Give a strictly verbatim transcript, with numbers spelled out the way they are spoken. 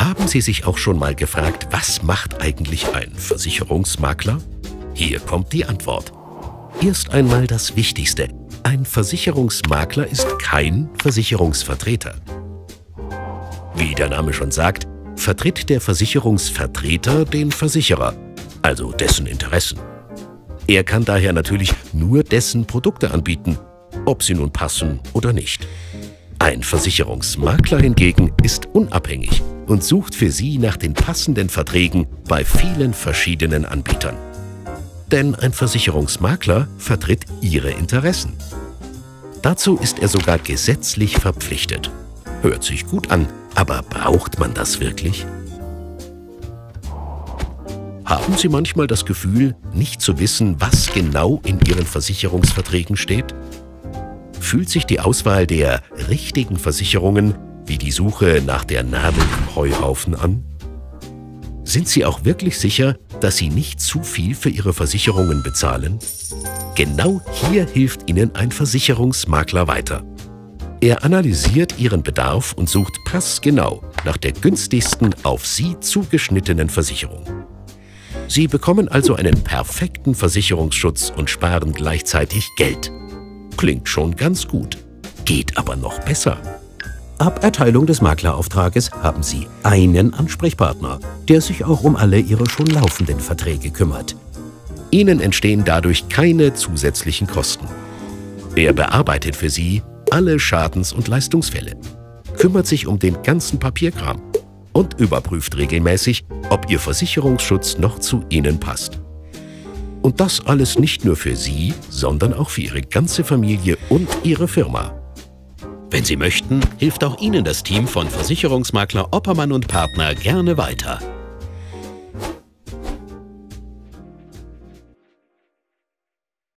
Haben Sie sich auch schon mal gefragt, was macht eigentlich ein Versicherungsmakler? Hier kommt die Antwort. Erst einmal das Wichtigste. Ein Versicherungsmakler ist kein Versicherungsvertreter. Wie der Name schon sagt, vertritt der Versicherungsvertreter den Versicherer, also dessen Interessen. Er kann daher natürlich nur dessen Produkte anbieten, ob sie nun passen oder nicht. Ein Versicherungsmakler hingegen ist unabhängig und sucht für Sie nach den passenden Verträgen bei vielen verschiedenen Anbietern. Denn ein Versicherungsmakler vertritt Ihre Interessen. Dazu ist er sogar gesetzlich verpflichtet. Hört sich gut an, aber braucht man das wirklich? Haben Sie manchmal das Gefühl, nicht zu wissen, was genau in Ihren Versicherungsverträgen steht? Fühlt sich die Auswahl der richtigen Versicherungen wie die Suche nach der Nadel im Heuhaufen an? Sind Sie auch wirklich sicher, dass Sie nicht zu viel für Ihre Versicherungen bezahlen? Genau hier hilft Ihnen ein Versicherungsmakler weiter. Er analysiert Ihren Bedarf und sucht passgenau nach der günstigsten, auf Sie zugeschnittenen Versicherung. Sie bekommen also einen perfekten Versicherungsschutz und sparen gleichzeitig Geld. Klingt schon ganz gut, geht aber noch besser. Ab Erteilung des Maklerauftrages haben Sie einen Ansprechpartner, der sich auch um alle Ihre schon laufenden Verträge kümmert. Ihnen entstehen dadurch keine zusätzlichen Kosten. Er bearbeitet für Sie alle Schadens- und Leistungsfälle, kümmert sich um den ganzen Papierkram und überprüft regelmäßig, ob Ihr Versicherungsschutz noch zu Ihnen passt. Und das alles nicht nur für Sie, sondern auch für Ihre ganze Familie und Ihre Firma. Wenn Sie möchten, hilft auch Ihnen das Team von Versicherungsmakler Oppermann und Partner gerne weiter.